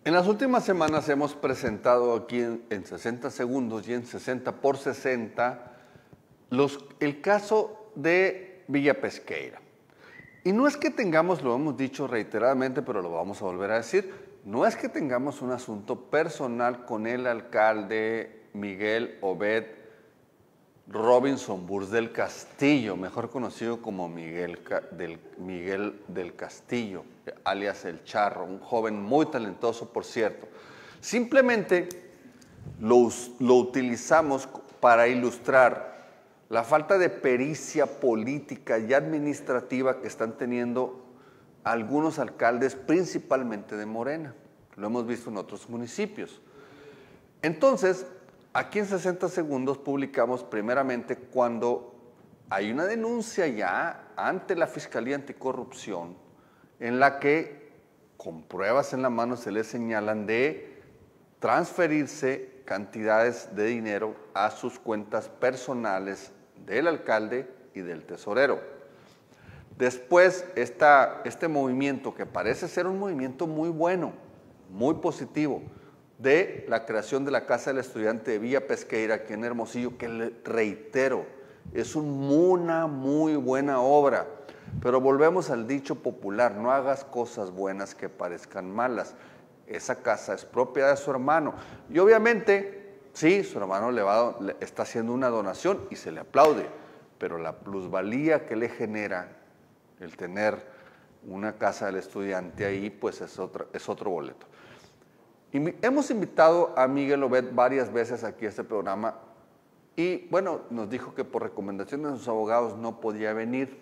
En las últimas semanas hemos presentado aquí en 60 segundos y en 60 por 60 el caso de Villa Pesqueira. Y no es que tengamos, lo hemos dicho reiteradamente, pero lo vamos a volver a decir, no es que tengamos un asunto personal con el alcalde Miguel Obed Robinson Burs del Castillo, mejor conocido como Miguel del Castillo, alias El Charro, un joven muy talentoso, por cierto. Simplemente lo utilizamos para ilustrar la falta de pericia política y administrativa que están teniendo algunos alcaldes, principalmente de Morena. Lo hemos visto en otros municipios. Entonces, aquí en 60 segundos publicamos primeramente cuando hay una denuncia ya ante la Fiscalía Anticorrupción en la que, con pruebas en la mano, se le señalan de transferirse cantidades de dinero a sus cuentas personales del alcalde y del tesorero. Después, este movimiento, que parece ser un movimiento muy bueno, muy positivo, de la creación de la Casa del Estudiante de Villa Pesqueira aquí en Hermosillo, que le reitero, es una muy buena obra, pero volvemos al dicho popular, no hagas cosas buenas que parezcan malas. Esa casa es propiedad de su hermano y obviamente, sí, su hermano le está haciendo una donación y se le aplaude, pero la plusvalía que le genera el tener una Casa del Estudiante ahí, pues es otro boleto. Hemos invitado a Miguel Obed varias veces aquí a este programa y, bueno, nos dijo que por recomendación de sus abogados no podía venir.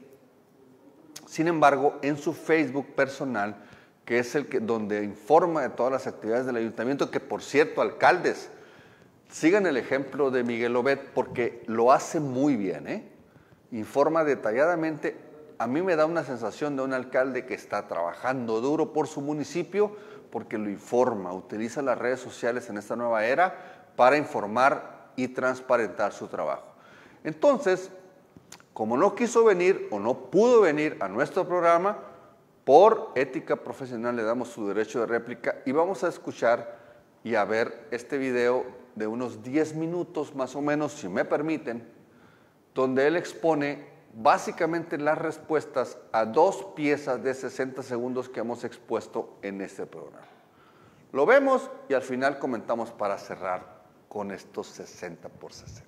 Sin embargo, en su Facebook personal, que es donde informa de todas las actividades del ayuntamiento, que por cierto, alcaldes, sigan el ejemplo de Miguel Obed porque lo hace muy bien, informa detalladamente. A mí me da una sensación de un alcalde que está trabajando duro por su municipio porque lo informa, utiliza las redes sociales en esta nueva era para informar y transparentar su trabajo. Entonces, como no quiso venir o no pudo venir a nuestro programa, por ética profesional le damos su derecho de réplica y vamos a escuchar y a ver este video de unos 10 minutos más o menos, si me permiten, donde él expone básicamente las respuestas a 2 piezas de 60 segundos que hemos expuesto en este programa. Lo vemos y al final comentamos para cerrar con estos 60 por 60.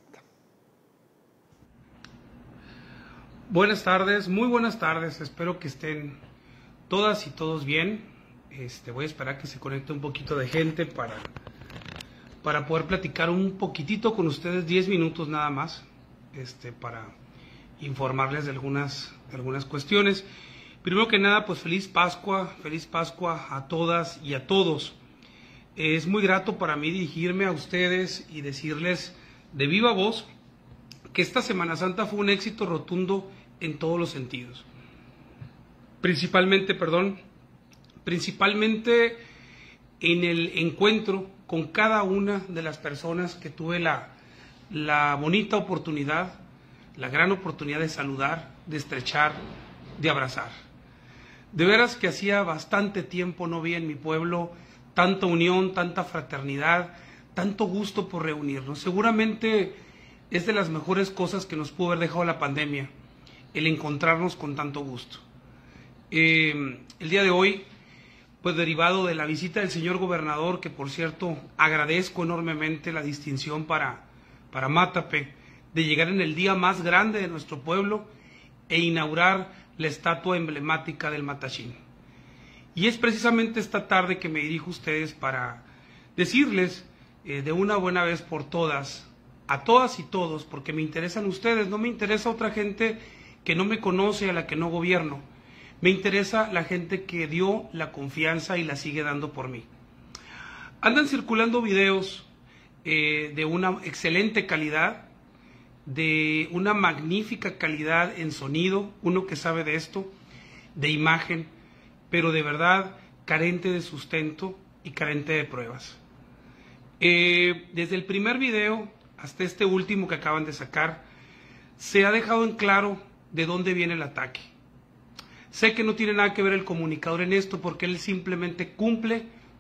Buenas tardes, muy buenas tardes, espero que estén todas y todos bien. Voy a esperar que se conecte un poquito de gente para poder platicar un poquitito con ustedes, 10 minutos nada más, para informarles de algunas cuestiones. Primero que nada, pues feliz Pascua a todas y a todos. Es muy grato para mí dirigirme a ustedes y decirles de viva voz que esta Semana Santa fue un éxito rotundo en todos los sentidos. Principalmente en el encuentro con cada una de las personas que tuve la bonita oportunidad, la gran oportunidad de saludar, de estrechar, de abrazar. De veras que hacía bastante tiempo no vi en mi pueblo tanta unión, tanta fraternidad, tanto gusto por reunirnos. Seguramente es de las mejores cosas que nos pudo haber dejado la pandemia, el encontrarnos con tanto gusto. El día de hoy, pues derivado de la visita del señor gobernador, que por cierto agradezco enormemente la distinción para Matape, de llegar en el día más grande de nuestro pueblo e inaugurar la estatua emblemática del Matachín. Y es precisamente esta tarde que me dirijo a ustedes para decirles de una buena vez por todas, a todas y todos, porque me interesan ustedes, no me interesa otra gente que no me conoce, a la que no gobierno. Me interesa la gente que dio la confianza y la sigue dando por mí. Andan circulando videos de una excelente calidad, de una magnífica calidad en sonido, uno que sabe de esto, de imagen, pero de verdad carente de sustento y carente de pruebas. Desde el primer video hasta este último que acaban de sacar, se ha dejado en claro de dónde viene el ataque. Sé que no tiene nada que ver el comunicador en esto porque él simplemente cumple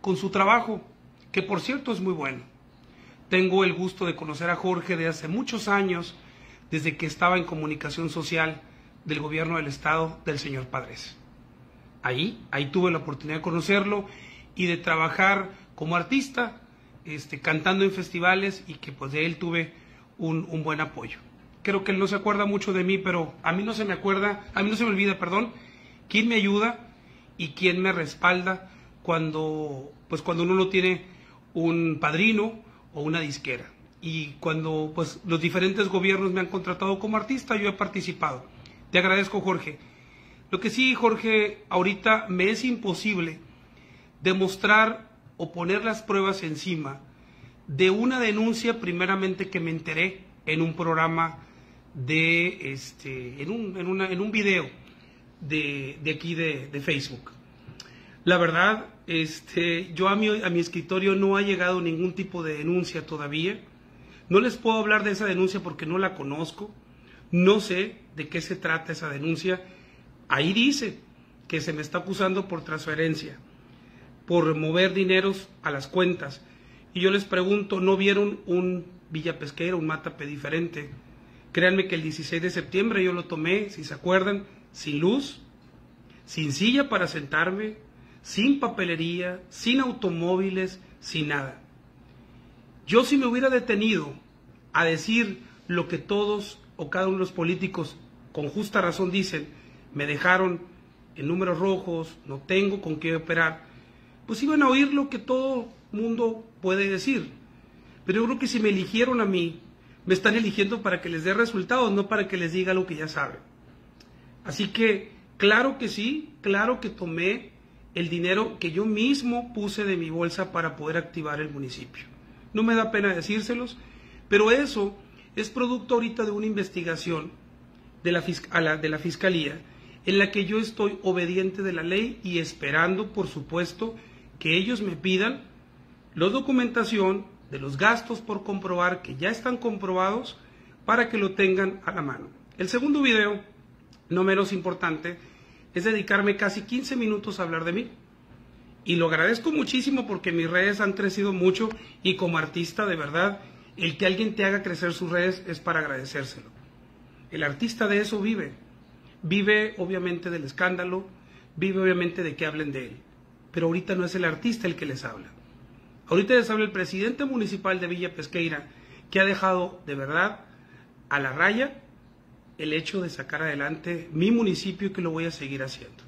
con su trabajo, que por cierto es muy bueno. Tengo el gusto de conocer a Jorge de hace muchos años, desde que estaba en comunicación social del gobierno del estado del señor Padres. Ahí tuve la oportunidad de conocerlo y de trabajar como artista, cantando en festivales, y que pues de él tuve un buen apoyo. Creo que él no se acuerda mucho de mí, pero a mí no se me olvida, quién me ayuda y quién me respalda cuando uno no tiene un padrino o una disquera. Y cuando pues los diferentes gobiernos me han contratado como artista, yo he participado. Te agradezco, Jorge. Lo que sí, Jorge, ahorita me es imposible demostrar o poner las pruebas encima de una denuncia primeramente que me enteré en un programa en un video de aquí de Facebook. La verdad, yo a mi escritorio no ha llegado ningún tipo de denuncia todavía. No les puedo hablar de esa denuncia porque no la conozco. No sé de qué se trata esa denuncia. Ahí dice que se me está acusando por transferencia, por mover dineros a las cuentas. Y yo les pregunto, ¿no vieron un Villa Pesqueira, un Mátape diferente? Créanme que el 16 de septiembre yo lo tomé, si se acuerdan, sin luz, sin silla para sentarme, sin papelería, sin automóviles, sin nada. Yo, si me hubiera detenido a decir lo que todos o cada uno de los políticos con justa razón dicen, me dejaron en números rojos, no tengo con qué operar, pues iban a oír lo que todo mundo puede decir. Pero yo creo que si me eligieron a mí, me están eligiendo para que les dé resultados, no para que les diga lo que ya saben. Así que, claro que sí, claro que tomé el dinero que yo mismo puse de mi bolsa para poder activar el municipio. No me da pena decírselos, pero eso es producto ahorita de una investigación de la Fiscalía, en la que yo estoy obediente de la ley y esperando, por supuesto, que ellos me pidan la documentación de los gastos por comprobar, que ya están comprobados, para que lo tengan a la mano. El segundo video, no menos importante, es dedicarme casi 15 minutos a hablar de mí. Y lo agradezco muchísimo porque mis redes han crecido mucho, y como artista, de verdad, el que alguien te haga crecer sus redes es para agradecérselo. El artista de eso vive. Vive obviamente del escándalo, vive obviamente de que hablen de él. Pero ahorita no es el artista el que les habla. Ahorita les habla el presidente municipal de Villa Pesqueira, que ha dejado de verdad a la raya el hecho de sacar adelante mi municipio, y que lo voy a seguir haciendo.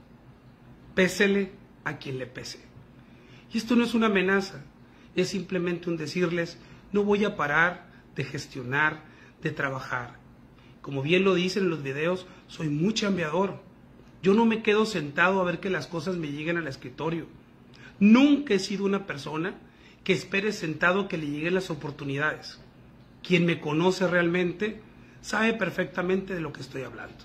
Pésele a quien le pese. Y esto no es una amenaza, es simplemente un decirles, no voy a parar de gestionar, de trabajar. Como bien lo dicen en los videos, soy muy chambeador. Yo no me quedo sentado a ver que las cosas me lleguen al escritorio. Nunca he sido una persona que espere sentado que le lleguen las oportunidades. Quien me conoce realmente sabe perfectamente de lo que estoy hablando.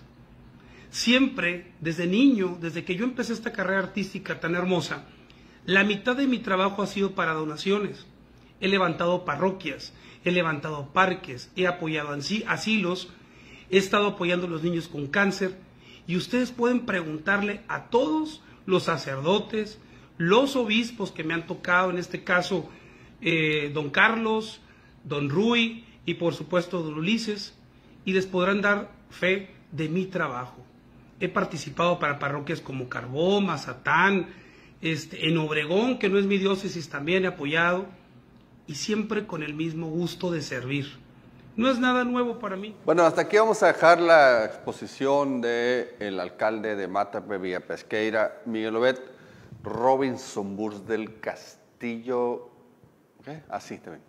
Siempre, desde niño, desde que yo empecé esta carrera artística tan hermosa, la mitad de mi trabajo ha sido para donaciones. He levantado parroquias, he levantado parques, he apoyado asilos, he estado apoyando a los niños con cáncer, y ustedes pueden preguntarle a todos los sacerdotes, los obispos que me han tocado, en este caso don Carlos, don Rui y por supuesto don Ulises, y les podrán dar fe de mi trabajo. He participado para parroquias como Carbó, Mazatán, en Obregón, que no es mi diócesis, también he apoyado, y siempre con el mismo gusto de servir. No es nada nuevo para mí. Bueno, hasta aquí vamos a dejar la exposición del alcalde de Mátape, Villa Pesqueira, Miguel Obed Robinson Burs del Castillo. ¿Qué? Así también.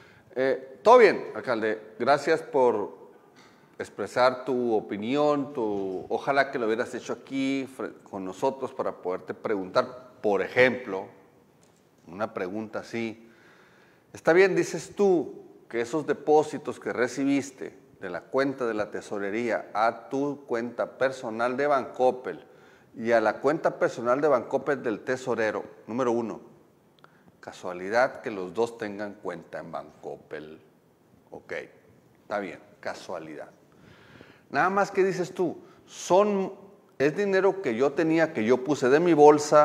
Todo bien, alcalde. Gracias por expresar tu opinión. Ojalá que lo hubieras hecho aquí con nosotros para poderte preguntar, por ejemplo, una pregunta así. Está bien, dices tú, que esos depósitos que recibiste de la cuenta de la tesorería a tu cuenta personal de Bancoppel y a la cuenta personal de Bancoppel del tesorero, número uno, casualidad que los dos tengan cuenta en Bancoppel. Ok, está bien, casualidad. Nada más que dices tú, es dinero que yo tenía, que yo puse de mi bolsa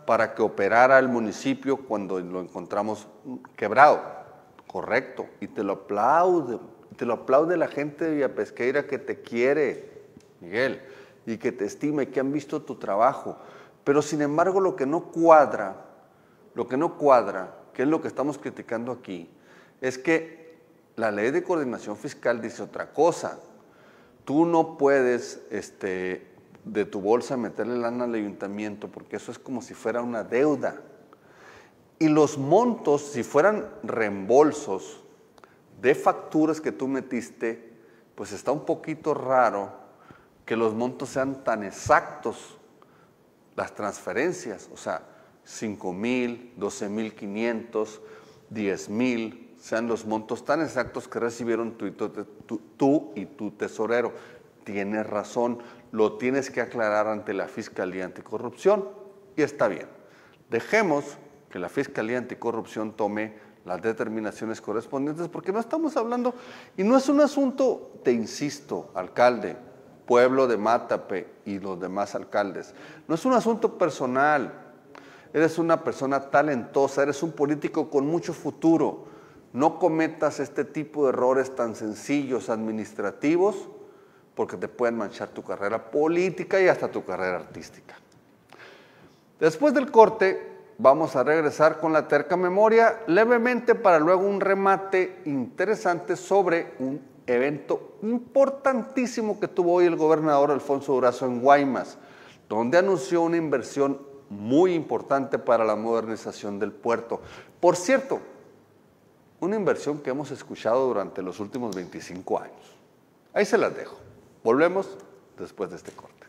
para que operara el municipio cuando lo encontramos quebrado. Correcto, y te lo aplaude la gente de Villapesqueira que te quiere, Miguel, y que te estima y que han visto tu trabajo. Pero sin embargo lo que no cuadra, que es lo que estamos criticando aquí, es que la ley de coordinación fiscal dice otra cosa. Tú no puedes de tu bolsa meterle lana al ayuntamiento porque eso es como si fuera una deuda. Y los montos, si fueran reembolsos de facturas que tú metiste, pues está un poquito raro que los montos sean tan exactos, las transferencias, o sea, 5,000, 12,500, 10,000, sean los montos tan exactos que recibieron tú y tu tesorero. Tienes razón, lo tienes que aclarar ante la Fiscalía Anticorrupción y está bien. Dejemos que la Fiscalía Anticorrupción tome las determinaciones correspondientes porque no estamos hablando, y no es un asunto, te insisto, alcalde, pueblo de Mátape y los demás alcaldes, no es un asunto personal. Eres una persona talentosa, eres un político con mucho futuro. No cometas este tipo de errores tan sencillos administrativos porque te pueden manchar tu carrera política y hasta tu carrera artística. Después del corte vamos a regresar con la terca memoria levemente para luego un remate interesante sobre un evento importantísimo que tuvo hoy el gobernador Alfonso Durazo en Guaymas, donde anunció una inversión muy importante para la modernización del puerto. Por cierto, una inversión que hemos escuchado durante los últimos 25 años. Ahí se las dejo. Volvemos después de este corte.